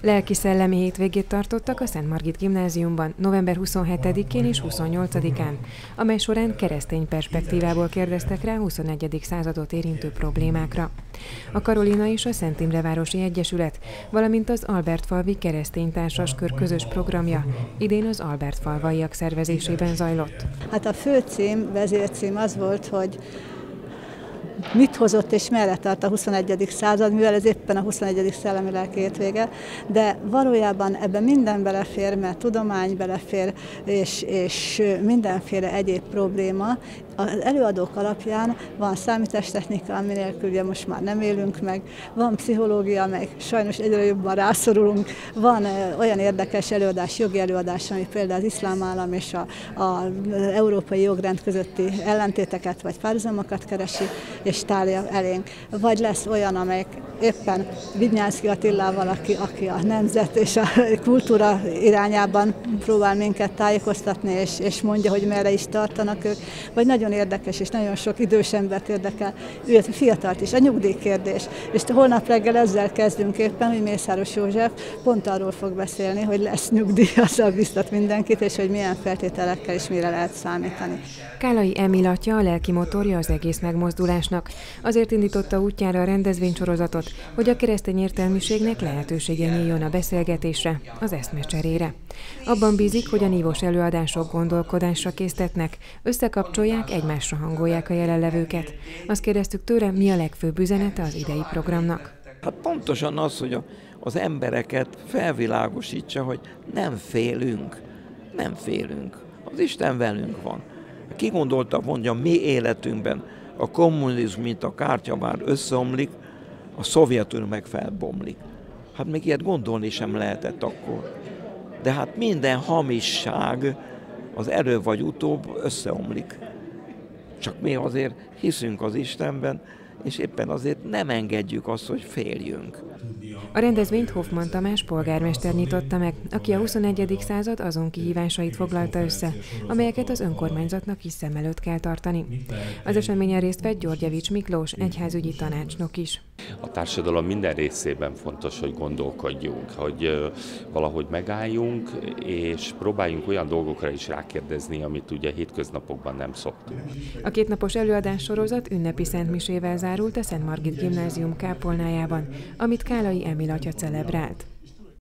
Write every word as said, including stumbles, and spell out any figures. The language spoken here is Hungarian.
Lelki-szellemi hétvégét tartottak a Szent Margit Gimnáziumban november huszonhetedikén és huszonnyolcadikán, amely során keresztény perspektívából kérdeztek rá huszonegyedik századot érintő problémákra. A Karolina és a Szent Imrevárosi Egyesület, valamint az Albertfalvi Keresztény Társaskör közös programja idén az Albertfalvaiak szervezésében zajlott. Hát a főcím, vezércím az volt, hogy mit hozott és merre tart a huszonegyedik század, mivel ez éppen a huszonegyedik szellemi lelki hétvége, de valójában ebben minden belefér, mert tudomány belefér, és, és mindenféle egyéb probléma. Az előadók alapján van számítástechnika, ami nélkül ugye most már nem élünk meg, van pszichológia, meg sajnos egyre jobban rászorulunk, van olyan érdekes előadás, jogi előadás, ami például az iszlám állam és az európai jogrend közötti ellentéteket vagy párhuzamokat keresi, és tárja elénk. Vagy lesz olyan, amelyik éppen Vidnyánszky Attilával, aki, aki a nemzet és a kultúra irányában próbál minket tájékoztatni, és, és mondja, hogy merre is tartanak ők. Vagy nagyon érdekes, és nagyon sok idős embert érdekel, illetve fiatalt is, a nyugdíjkérdés. És holnap reggel ezzel kezdünk éppen, hogy Mészáros József pont arról fog beszélni, hogy lesz nyugdíj, azzal biztat mindenkit, és hogy milyen feltételekkel és mire lehet számítani. Kálai Emil atya a lelki motorja az egész megmozdulásnak. Azért indította útjára a rendezvénysorozatot, hogy a keresztény értelmiségnek lehetősége nyíljon a beszélgetésre, az eszmecserére. Abban bízik, hogy a nívós előadások gondolkodásra késztetnek, összekapcsolják, egymásra hangolják a jelenlevőket. Azt kérdeztük tőle, mi a legfőbb üzenete az idei programnak. Hát pontosan az, hogy a, az embereket felvilágosítsa, hogy nem félünk, nem félünk. Az Isten velünk van. Ki gondolta, mondja, mi életünkben a kommunizmus, mint a kártyavár összeomlik, a Szovjetunió meg felbomlik. Hát még ilyet gondolni sem lehetett akkor. De hát minden hamisság az előbb vagy utóbb összeomlik. Csak mi azért hiszünk az Istenben, és éppen azért nem engedjük azt, hogy féljünk. A rendezvényt Hoffmann Tamás polgármester nyitotta meg, aki a huszonegyedik század azon kihívásait foglalta össze, amelyeket az önkormányzatnak is szem előtt kell tartani. Az eseményen részt vett Györgyevics Miklós egyházügyi tanácsnok is. A társadalom minden részében fontos, hogy gondolkodjunk, hogy valahogy megálljunk, és próbáljunk olyan dolgokra is rákérdezni, amit ugye hétköznapokban nem szoktunk. A kétnapos előadás sorozat ünnepi szentmisével zárult a Szent Margit Gimnázium kápolnájában, amit Kálai Emil atya celebrált.